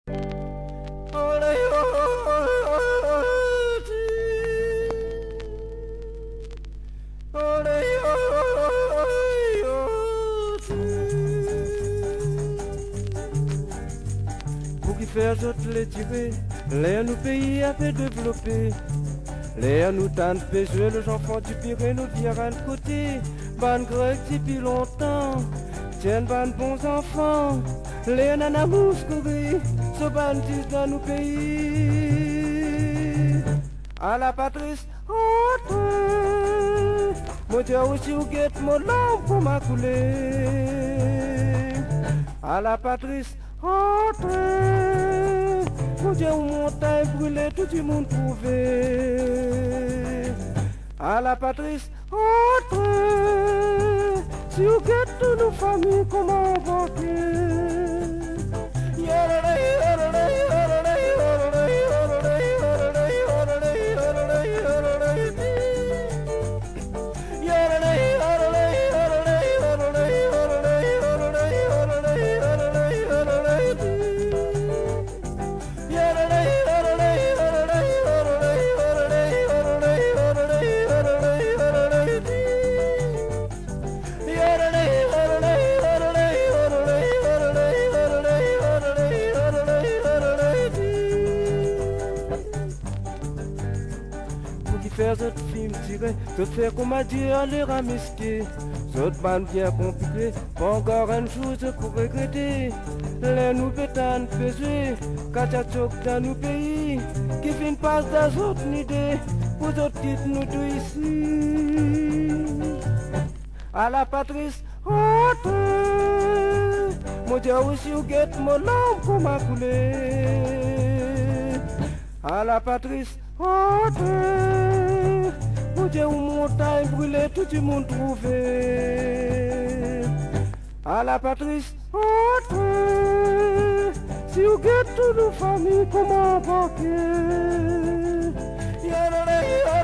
Pour qui faire toutes les tirer, les nous pays a fait développer. Les nous tant péché, les enfants du Pirée nous virent de côté. Ban grec depuis longtemps, tiennent ban bons enfants. Les nanas mouscouri, se bandissent dans nos pays. À la patrice, entre. Moi Dieu aussi ou guette mon lampe pour ma couler. À la patrice, entre. Mon Dieu, où montagne brûlée, tout le monde trouvé. À la patrice, entre. Si vous guettez toutes nos familles, comment invoquer? Faire cette film tirée, te faire comme a dit à les ramisquer. Cette bande bien compliquée, pas encore une chose pour regretter. Les nous pétanent pesés, kachachok dans nos pays, qui finissent pas dans autres idées, pour autres titres nous deux ici. À la patrice, entre. Mon Dieu aussi ou guette mon lampe comme a coulé. À la patrice, entre. Mon Dieu, où montagne brûlée, tout le monde trouvé. À la patrice, entre. Si vous guettez toutes nos familles, comment embarquer?